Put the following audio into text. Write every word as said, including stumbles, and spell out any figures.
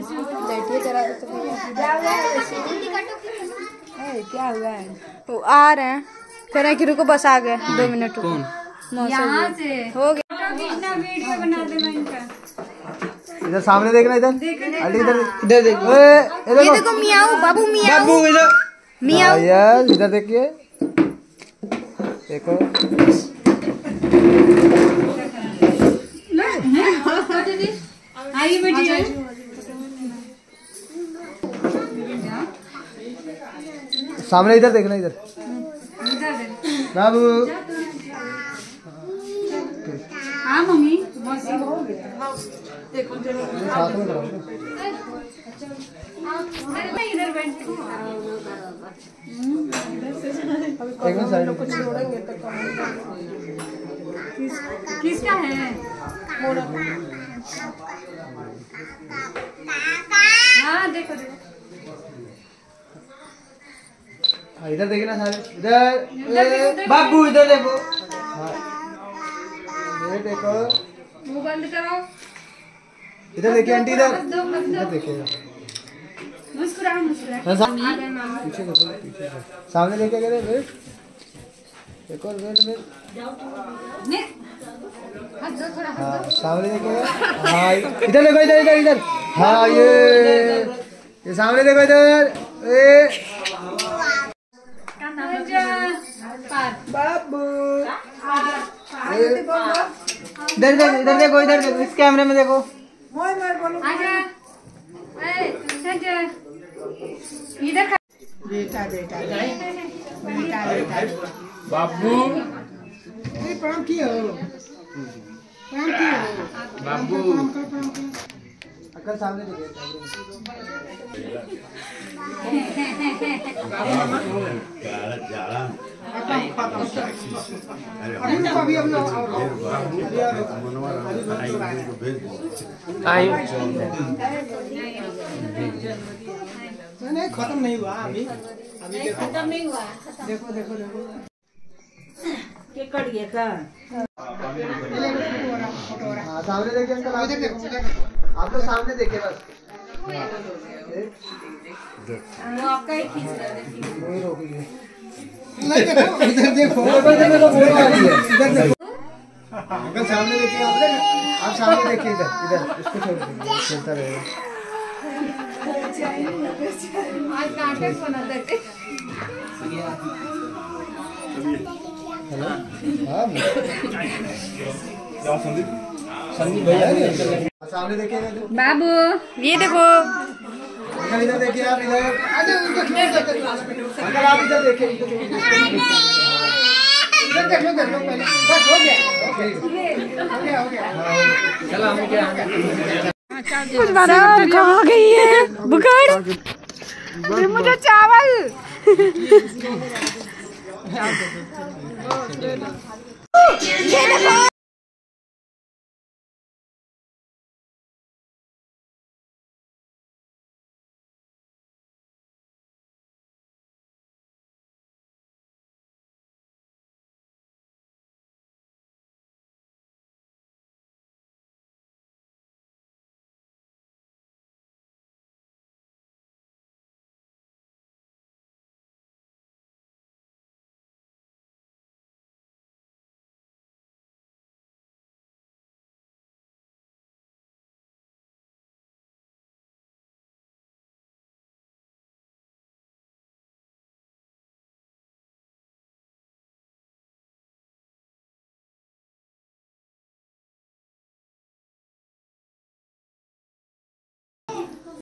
बैठिए जरा तो क्या हुआ है? क्या हुआ है? वो आ रहे हैं, कह रहे हैं कि रुको बस आ गए दो मिनट। कौन? यहाँ से हो गया। वीडियो बना देना इनका। इधर सामने देखना, इधर इधर इधर देखो, ये देखो मियाऊ बाबू, मियाऊ बाबू इधर मियाऊ यार, इधर देखिए, देखो आइए बेटी। सामने इधर देखना, इधर बाबू। हाँ मम्मी देखो साथ में करो, इधर बैठ। एक मिनट साइड में। किसका है? हाँ देखो देखो, इधर देखना सारे, इधर बाबू इधर देखो। हाँ ये देखो, मुंह बंद करो। इधर देखिए आंटी, इधर इधर देखिएगा, मुस्कुराओ मुस्कुराओ। पीछे देखो, पीछे सामने देखिए, करे वेट देखो, वेट वेट हाँ सामने देखिएगा। हाँ इधर देखो, इधर इधर इधर हाँ ये ये सामने देखो, इधर ए बाबू इधर देखो, इधर देखो, इधर देखो, इस कैमरे में देखो। इधर बेटा बेटा बेटा बेटा बाबू प्रणाम किया हो, प्रणाम किया हो बाबू। अकल सामने देखिए, अभी अभी नहीं खत्म नहीं हुआ अभी, अभी खत्म नहीं हुआ। देखो देखो देखो के कट गया का। हाँ सामने देखिए अंकल, आप देखो, आप लोग सामने देखिए बस। वो आपका ही खींच रहा है, वही रोकिए। नहीं देखो इधर देखो, इधर देखो, फोटो आ रही है, इधर देखो अंकल, सामने देखिए आप, आप सामने देखिए, इधर इधर इसको छोड़ दीजिए, चलता रहेगा। आज नाटक बना देते। हेलो हाँ संदीप भैया, सामने देखिए बाबू, ये देखो अंकल, इधर देखिए आप, इधर अंकल आप इधर देखिए, इधर देख लो, देख लो पहले, बस हो गया, हो गया हो गया। चलो हम क्या कुछ बना कहाँ गई है बुखार, मुझे चावल। ये देखो